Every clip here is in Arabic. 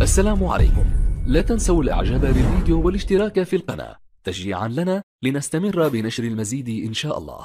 السلام عليكم. لا تنسوا الاعجاب بالفيديو والاشتراك في القناة تشجيعا لنا لنستمر بنشر المزيد ان شاء الله.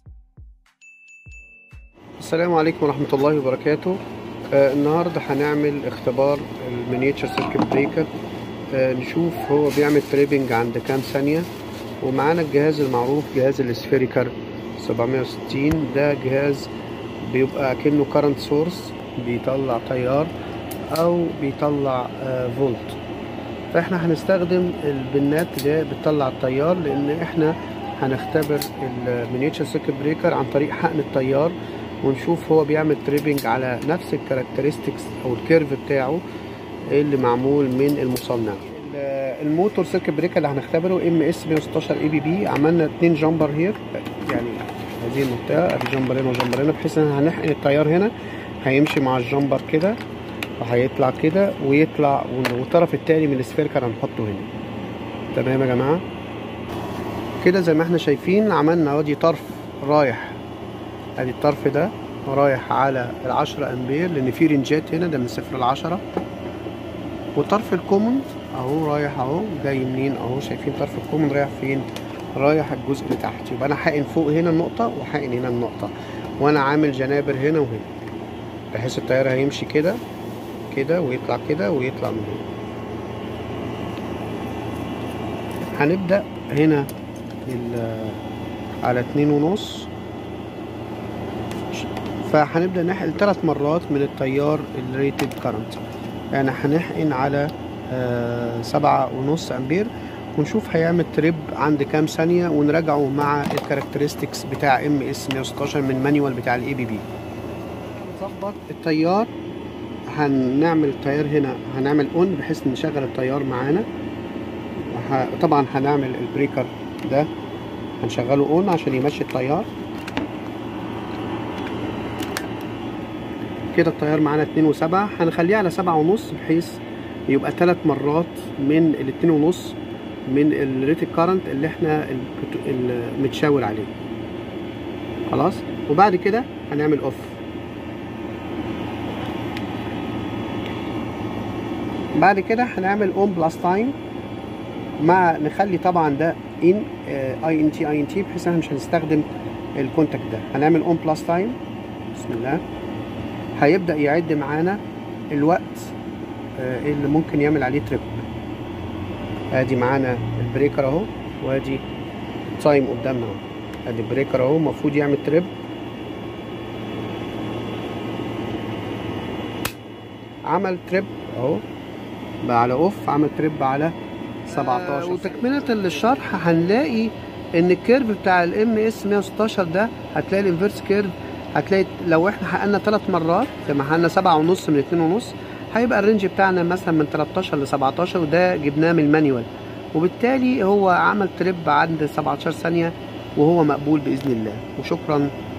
السلام عليكم ورحمة الله وبركاته. النهاردة هنعمل اختبار المينيتشر سيركت بريكر. نشوف هو بيعمل تريبنج عند كام ثانية. ومعانا الجهاز المعروف جهاز السفيريكال 760. ده جهاز بيبقى كأنه كارنت سورس، بيطلع تيار او بيطلع فولت. فاحنا هنستخدم البنات اللي بتطلع التيار، لان احنا هنختبر المينيتشر سيركت بريكر عن طريق حقن التيار، ونشوف هو بيعمل تريبنج على نفس الكاركترستكس او الكيرف بتاعه اللي معمول من المصنع. الموتور سيركت بريكر اللي هنختبره MS 116 ABB. عملنا 2 جامبر هير، يعني هذه المنطقه ادي جامبر هنا وجامبر هنا، بحيث ان هنحقن التيار هنا هيمشي مع الجامبر كده وهيطلع كده ويطلع، والطرف التاني من السفيركر هنحطه هنا. تمام يا جماعه كده زي ما احنا شايفين. عملنا ادي طرف رايح، ادي الطرف ده رايح على ال10 امبير، لان في رنجات هنا، ده من 0 ل10. وطرف الكومن اهو رايح اهو، جاي منين اهو، شايفين طرف الكومن رايح فين؟ رايح الجزء اللي تحت. يبقى انا حاقن فوق هنا النقطه وحاقن هنا النقطه، وانا عامل جنابر هنا وهنا، بحيث التيار هيمشي كده كده ويطلع كده ويطلع من هنا. هنبدأ هنا على 2.5، فهنبدأ نحقن 3 مرات من التيار الريتد كارنت. يعني هنحقن على 7.5 امبير، ونشوف هيعمل تريب عند كام ثانية، ونراجعه مع الكاركترستكس بتاع MS 116 من مانيوال بتاع ABB. نظبط التيار، هنعمل التيار هنا، هنعمل اون بحيث نشغل التيار معانا. طبعا هنعمل البريكر ده هنشغله اون عشان يمشي التيار كده. التيار معانا 2.7، هنخليه على 7.5 بحيث يبقى 3 مرات من 2.5 من الريتد كارنت اللي احنا متشاور عليه. خلاص، وبعد كده هنعمل اوف. بعد كده هنعمل اون بلس تايم، مع نخلي طبعا ده ان INT بحيث احنا مش هنستخدم الكونتاكت ده. هنعمل اون بلس تايم، بسم الله. هيبدأ يعد معانا الوقت اللي ممكن يعمل عليه تريب. ادي معانا البريكر اهو، وادي تايم قدامنا اهو. ادي البريكر اهو المفروض يعمل تريب، عمل تريب اهو بقى على اوف، عمل تريب على 17. وتكملة للشرح هنلاقي ان الكيرف بتاع MS 116 ده، هتلاقي الانفيرس كيرف، هتلاقي لو احنا حققنا 3 مرات زي ما حققنا 7.5 من 2.5، هيبقى الرينج بتاعنا مثلا من 13 ل 17، وده جبناه من المانيوال. وبالتالي هو عمل تريب عند 17 ثانية، وهو مقبول بإذن الله. وشكرا.